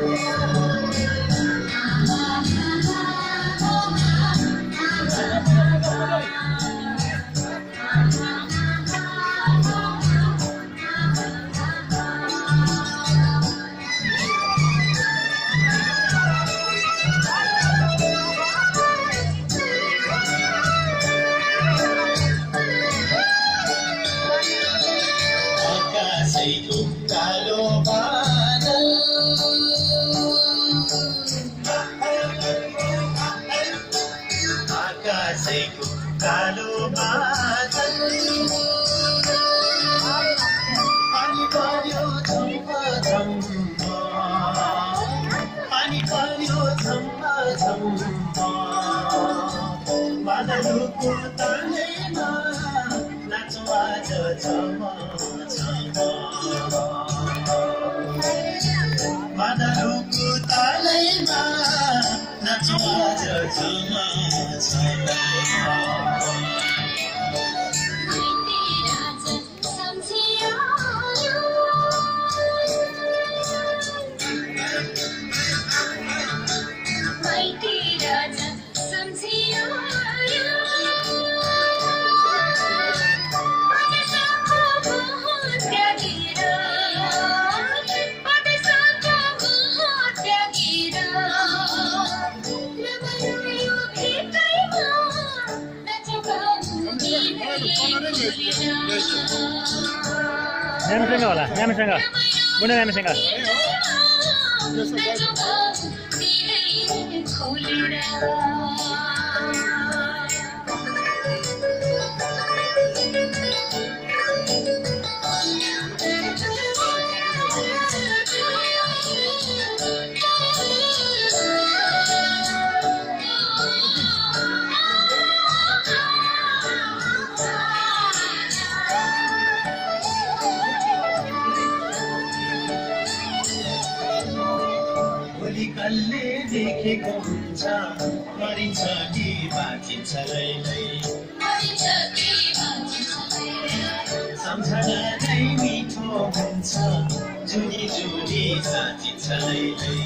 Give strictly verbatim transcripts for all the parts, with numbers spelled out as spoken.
Namaसँग होला namaसँग बुढा namaसँग देखेको हुन्छ मरिन्छ कि बाँचिन्छ लैलै सम्झना नै मिठो हुन्छ जुनी जुनी साँचिन्छ लैलै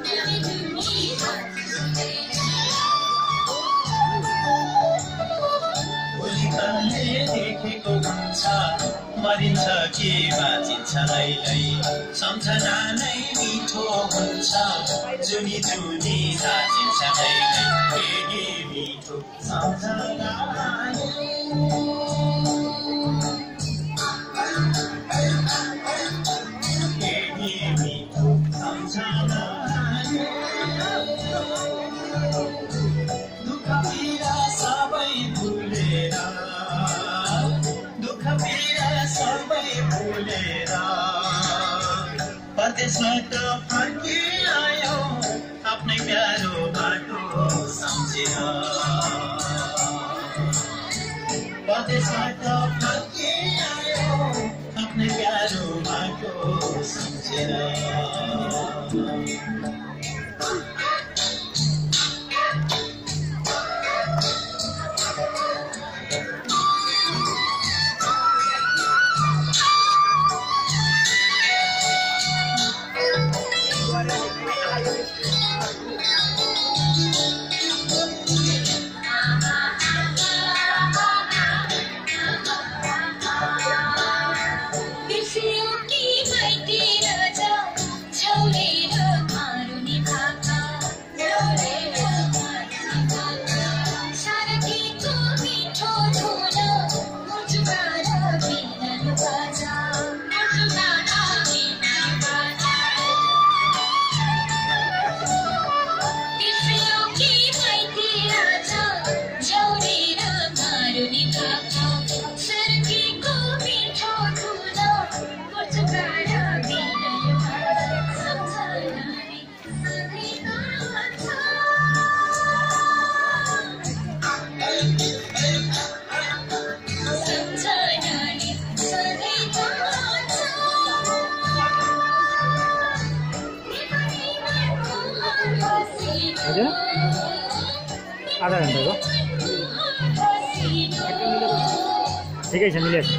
भोलिकाले देखेको हुन्छ मरिन्छ कि बाँचिन्छ लैलै सम्झना नै मिठो हुन्छ जुनी जुनी साँचिन्छ लैलै फेरि मिठो सम्झना फेरि मिठो सम्झना दुःख पीडा सबै भुलेर दुःख पीडा सबै भुलेर परदेशबाट फर्किआयो आफ्नै प्यारो बाटो सम्झेर परदेशबाट फर्किआयो आफ्नै प्यारो बाटो सम्झेर आधा घन्टाको ठिकै छ मिलेछ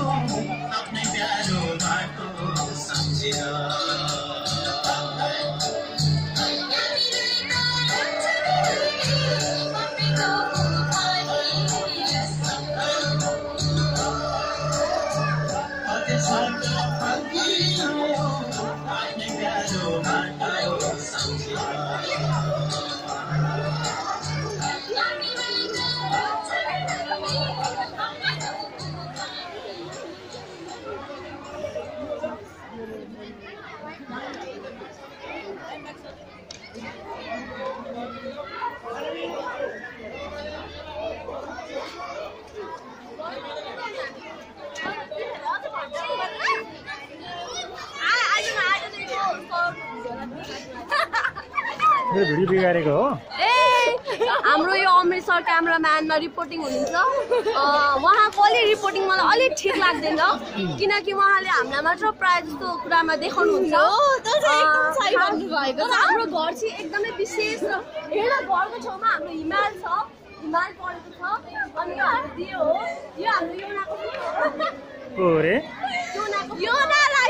आफ्नै प्यारो बाटो सम्झेर मेरो भिडियो बिगारेको हो ए हाम्रो यो अमृतसर क्यामेराम्यानमा रिपोर्टिङ हुनुहुन्छ उहाँको अलि रिपोर्टिङ मलाई अलिक ठिक लाग्दैन किनकि उहाँले हामीलाई मात्र प्रायः जस्तो कुरामा देखाउनुहुन्छ हाम्रो घर चाहिँ एकदमै विशेष र हेर घरको छेउमा हाम्रो हिमाल छ हिमाल परेको छ अनि यो हाम्रो दियो हो यो हाम्रो योनाको को रे योनाको योनालाई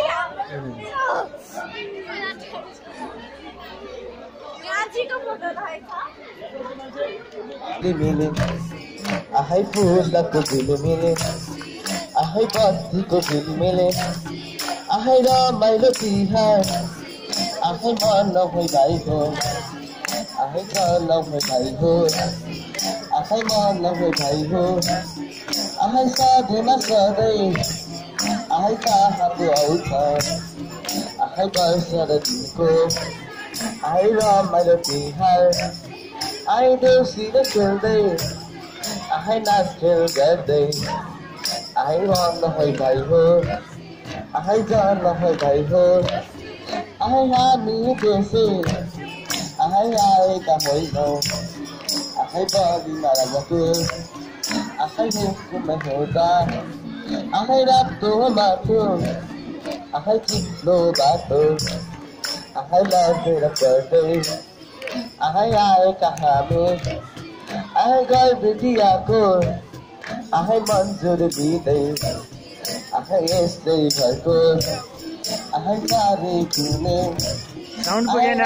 मिले आहै फुलको बिल मिले आहै बत्तीको बिल मिले आहै रमाइलो तिहार आहै मन होइ भाइ हो आहै मन होइ भाइ हो आहै मन होइ भाइ हो आहै सधैँमा सधैँ आहै कहाँको आउँछ आहै वर्ष र दिनको आहै रमाइलो तिहार आहै देउसी र खेल्दै आहै नाच खेल गर्दै आहै मन होइ भाइ हो आहै जान होइ भाइ हो आहै हामी देशे आहै आएका होइनौँ आहै बलिमा राजाको आहै मुखमा हेर्दा आहै रातो माटो आहै चिप्लो बाटो आहै लडेर पढ्दै आहै आएका हामी आहै गए बिटियाको आहै मन्जुर दिँदै आहै यस्तै घरको आहै सारी किने साउन्ड पुगेन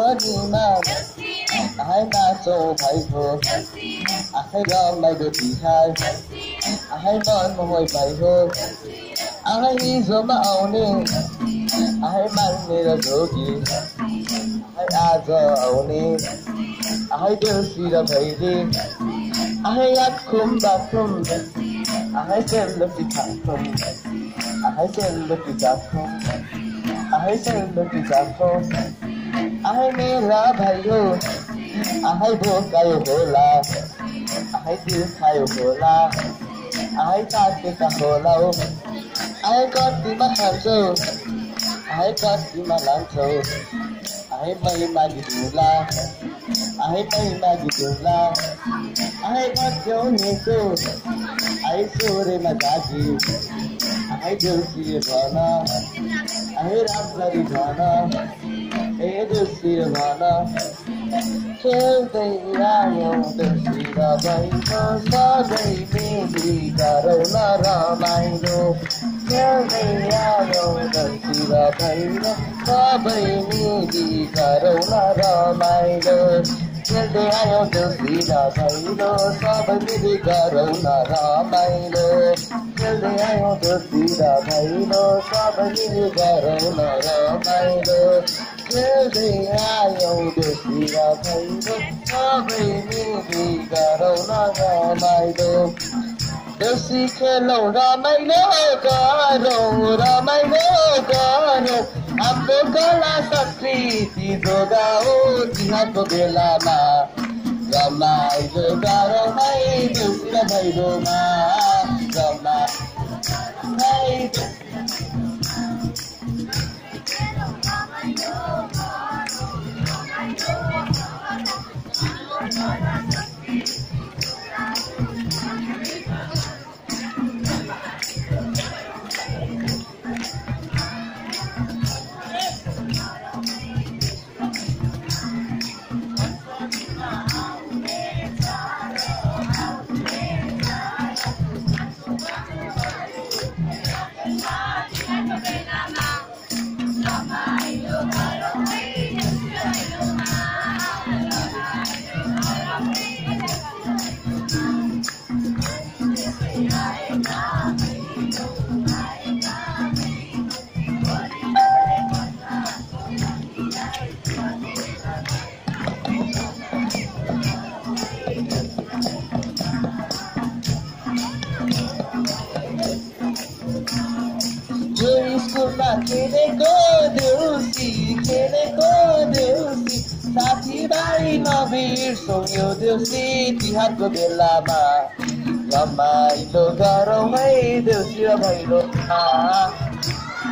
आहै नाचौँ भाइ हो आहै रमाइलो तिहार आहै मन होइ भाइ हो आहै हिजोमा आउने आहै माग्ने र जोगी आहै आज आउने आहै देउसी र भैली आहै आखुम बाखुम आहै सेलरोटी खाखुम आहै सेलरोटी खाखुम आहै सेलरोटी खाखुम आहै मेरा भाइ हो आहै भोकायो होला आहै दिल खायो होला आहै काटेका होला हो आहै कतिमा खान्छौ आहै कतिमा लान्छौ आहै मै मागिदिउँला आहै मै मागिदिउँला आहै कट्याउनेको आहै सोरेमा जागी आहै देउसी भन आहै राम्ररी भन ए देउसी भन खेल्दै आयौँ देउसी र भैलो सधैँ मिली गरौँ न रमाइलो खेल्दै आयौँ देउसी र भैलो सबै मिली गरौँ न रमाइलो खेल्दै आयौँ देउसी र भैलो सबै मिली गरौँ न रमाइलो खेल्दै आयौँ देउसी र भैलो सबै मिली गरौँ न रमाइलो खेल्दै आयौँ देउसी र भैलो सबै मिली गरौँ न रमाइलो देउसी खेलौँ रमाइलो गरौँ रमाइलो गरौँ हाम्रो कला संस्कृति जोगाऊ तिहारको बेलामा रमाइलो गरौँ है देउसी र भैलोमा रमाइलो स्कुलमा खेलेको देउसी खेलेको देउसी साथीभाइ नबिर्सौँ यो देउसी तिहारको बेलामा रमाइलो गरौँ है देउसी र भैलोमा